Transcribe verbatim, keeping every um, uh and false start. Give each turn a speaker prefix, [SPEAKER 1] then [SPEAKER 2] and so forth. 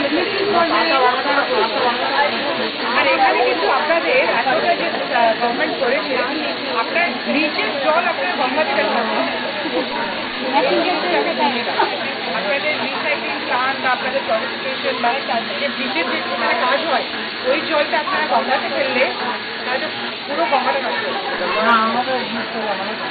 [SPEAKER 1] আর এখানে কিন্তু আপনাদের এতটা যে গভর্নমেন্ট করেছে, আপনার ব্রিজের জল আপনার গঙ্গাতে কেন আপনাদের রিসাইক্লিং প্লান্ট, আপনাদের প্লান্টেশন বা যে ব্রিজের যে যেখানে কাজ হয় ওই জলটা আপনারা গঙ্গাতে ফেললে তাহলে পুরো গঙ্গাটা নষ্ট হবে।